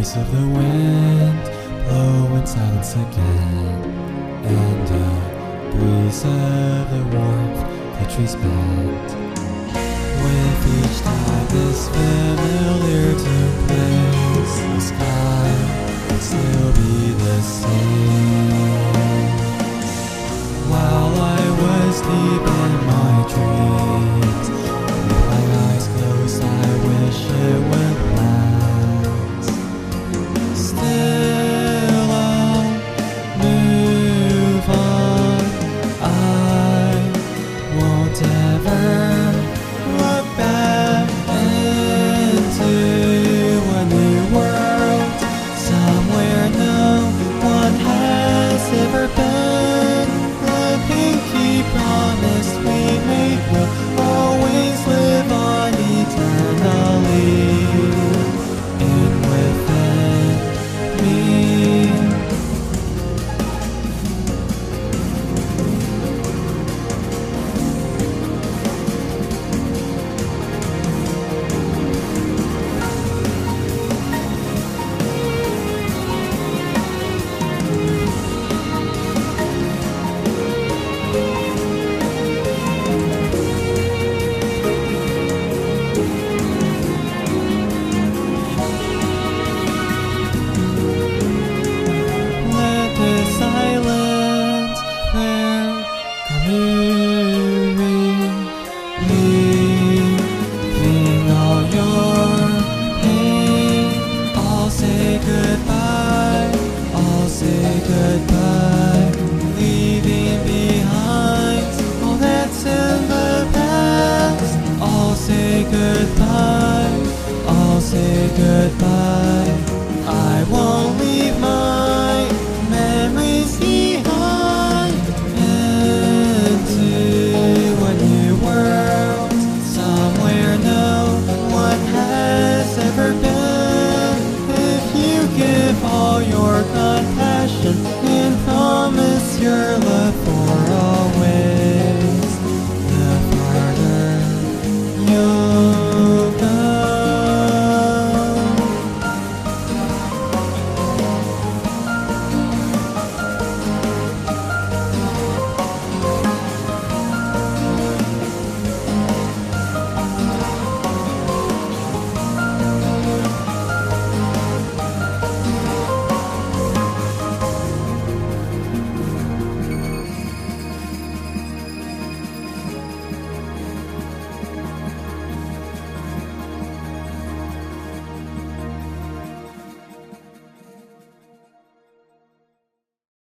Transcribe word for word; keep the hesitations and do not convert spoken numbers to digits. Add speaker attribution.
Speaker 1: voice of the wind blow in silence again, and a breeze of the warmth the trees bend. With each time this familiar tune plays, the sky will still be the same. While I was deep in my dreams, with my eyes closed I wish it would last. Still I'll move on, I won't ever look back into a new world, somewhere no one has ever been. The pinky promise we made will always live on eternally in within me. Let the silence there come moving, leaving all your pain. I'll say goodbye, I'll say goodbye, leaving behind all that's in the past. I'll say goodbye, I'll say goodbye.